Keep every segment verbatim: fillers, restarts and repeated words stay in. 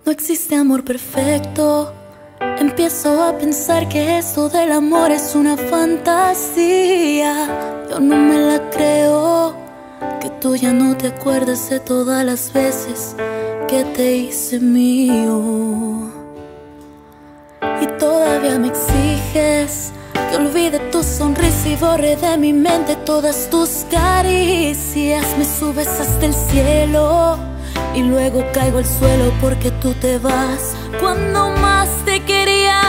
No existe amor perfecto. Empiezo a pensar que esto del amor es una fantasía. Yo no me la creo, que tú ya no te acuerdes de todas las veces que te hice mío. Y todavía me exiges que olvide tu sonrisa y borre de mi mente todas tus caricias. Me subes hasta el cielo y luego caigo al suelo porque tú te vas cuando más te quería.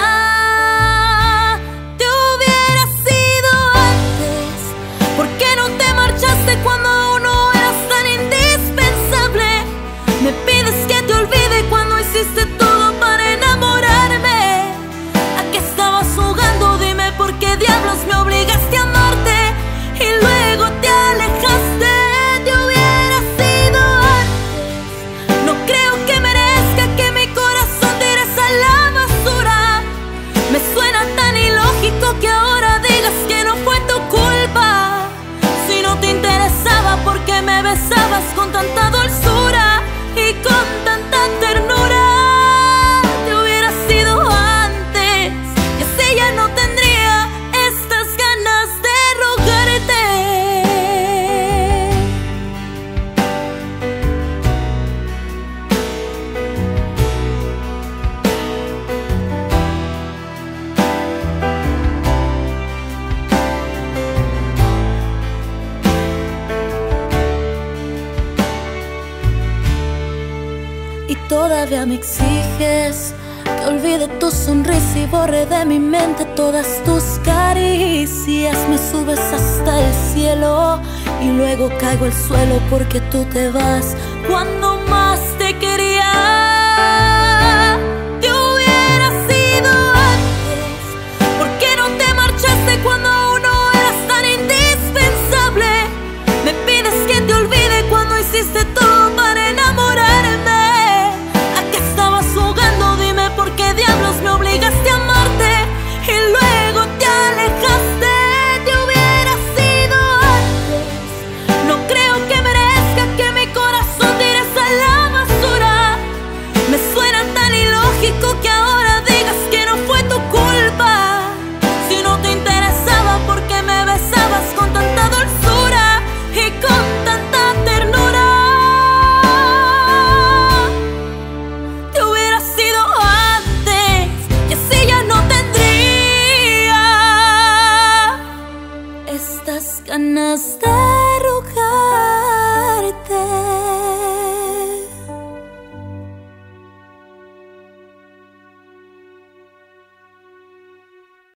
Te hubiera sido antes. ¿Por qué no te marchaste cuando aún no eras tan indispensable? Me pides que te olvide cuando hiciste todo para enamorarme. ¿A qué estabas jugando? Dime por qué diablos me obligaste a amarte y luego te alejaste. Te hubiera sido antes. No creo que merezca que mi corazón tires a la basura. Me suena tan ilógico que ahora digas que no fue tu culpa. Si no te interesaba, ¿por qué me besabas con tanta dulzura y con tanta ternura? Te hubiera sido antes, y así ya no tendría estas ganas de rogarte. Y todavía me exiges que olvide tu sonrisa y borre de mi mente todas tus caricias. Me subes hasta el cielo y luego caigo al suelo porque tú te vas cuando más te quería. Te hubiera sido antes. ¿Por qué no te marchaste cuando aún no eras tan indispensable? Me pides que te olvide cuando hiciste todo para enamorarme. ¿Por qué diablos me obligaste a amarte y luego te alejaste? Te hubiera sido antes. No creo que merezca que mi corazón tires a la basura. Me suena tan ilógico que ahora digas que no fue tu culpa. Si no te interesaba, ¿por qué me besabas con tanta dulzura y con tanta ternura? Te hubiera sido estas ganas de rogar.